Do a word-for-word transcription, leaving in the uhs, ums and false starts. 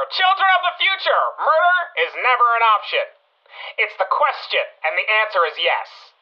children of the future, murder is never an option. It's the question, and the answer is yes.